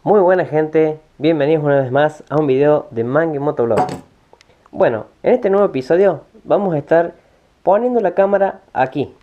Muy buena gente, bienvenidos una vez más a un video de Mangue Motovlog. Bueno, en este nuevo episodio vamos a estar poniendo la cámara aquí,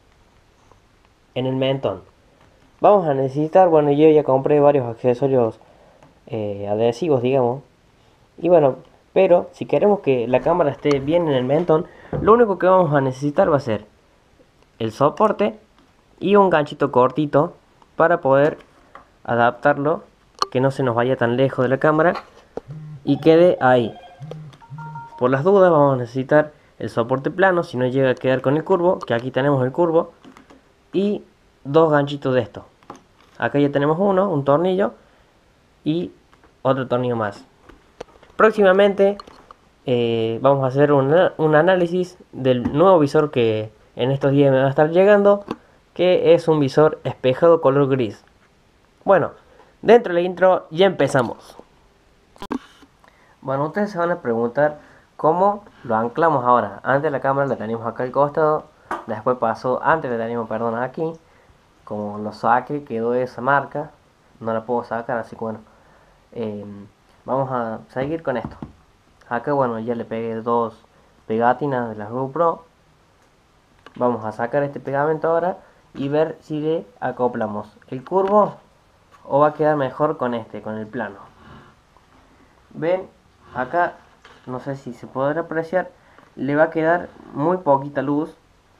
en el mentón. Vamos a necesitar, bueno, yo ya compré varios accesorios adhesivos, digamos. Y bueno, pero si queremos que la cámara esté bien en el mentón, lo único que vamos a necesitar va a ser el soporte y un ganchito cortito para poder adaptarlo, que no se nos vaya tan lejos de la cámara y quede ahí. Por las dudas vamos a necesitar el soporte plano, si no llega a quedar con el curvo, que aquí tenemos el curvo, y dos ganchitos de esto. Acá ya tenemos uno, un tornillo y otro tornillo más. Próximamente vamos a hacer un análisis del nuevo visor que en estos días me va a estar llegando, que es un visor espejado color gris. Bueno, dentro de la intro ya empezamos. Bueno, ustedes se van a preguntar cómo lo anclamos ahora. Antes la cámara la teníamos acá al costado, después pasó, antes la teníamos, perdón, aquí. Como lo saqué, quedó esa marca, no la puedo sacar, así que bueno, vamos a seguir con esto. Acá, bueno, ya le pegué dos pegatinas de las GoPro. Vamos a sacar este pegamento ahora y ver si le acoplamos el curvo o va a quedar mejor con este, con el plano. Ven, acá, no sé si se podrá apreciar, le va a quedar muy poquita luz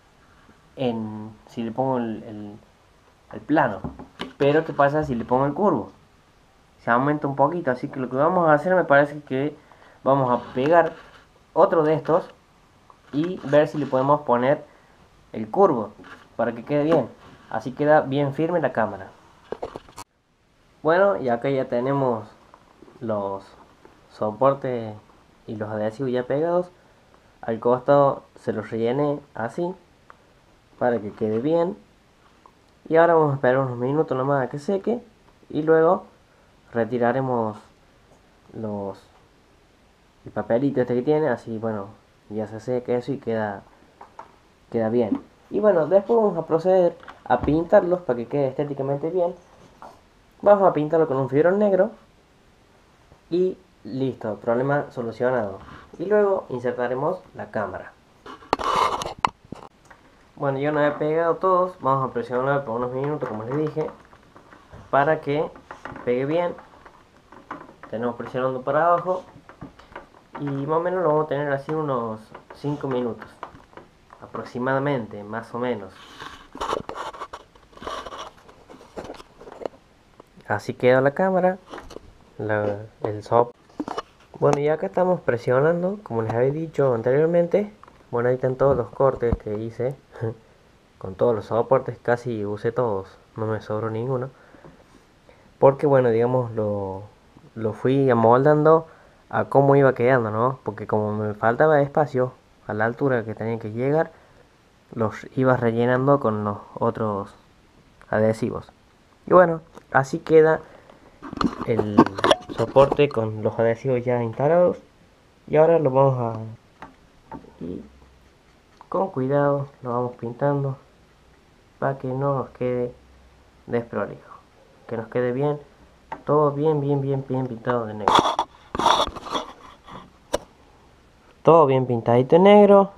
si le pongo el plano. Pero ¿qué pasa si le pongo el curvo? Se aumenta un poquito, así que lo que vamos a hacer, me parece que vamos a pegar otro de estos y ver si le podemos poner el curvo para que quede bien. Así queda bien firme la cámara. Bueno, y acá ya tenemos los soportes y los adhesivos ya pegados. Al costado se los rellené así para que quede bien. Y ahora vamos a esperar unos minutos nomás a que seque y luego retiraremos el papelito este que tiene, así bueno, ya se seca eso y queda bien. Y bueno, después vamos a proceder a pintarlos para que quede estéticamente bien. Vamos a pintarlo con un fibrón negro y listo, problema solucionado. Y luego insertaremos la cámara. Bueno, yo no he pegado todos, vamos a presionar por unos minutos como les dije, para que pegue bien. Tenemos presionando para abajo y más o menos lo vamos a tener así unos 5 minutos aproximadamente, más o menos. Así queda la cámara, el soporte. Bueno, y acá estamos presionando, como les había dicho anteriormente. Bueno, ahí están todos los cortes que hice con todos los soportes, casi usé todos, no me sobró ninguno, porque bueno, digamos, lo fui amoldando a cómo iba quedando, ¿no? Porque como me faltaba espacio a la altura que tenía que llegar, los iba rellenando con los otros adhesivos. Y bueno, así queda el soporte con los adhesivos ya instalados. Y ahora lo vamos a... y con cuidado lo vamos pintando para que no nos quede desprolijo. Que nos quede bien, todo bien pintado de negro. Todo bien pintadito en negro,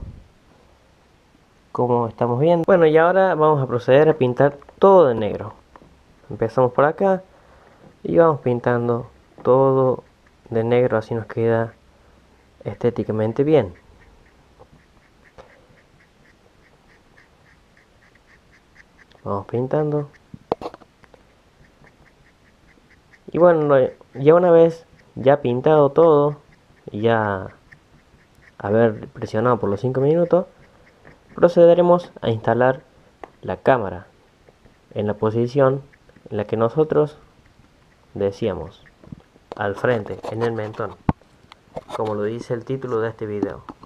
como estamos viendo. Bueno, y ahora vamos a proceder a pintar todo de negro. Empezamos por acá y vamos pintando todo de negro, así nos queda estéticamente bien. Vamos pintando. Y bueno, ya una vez ya pintado todo y ya haber presionado por los 5 minutos, procederemos a instalar la cámara en la posición en la que nosotros decíamos, al frente, en el mentón, como lo dice el título de este video.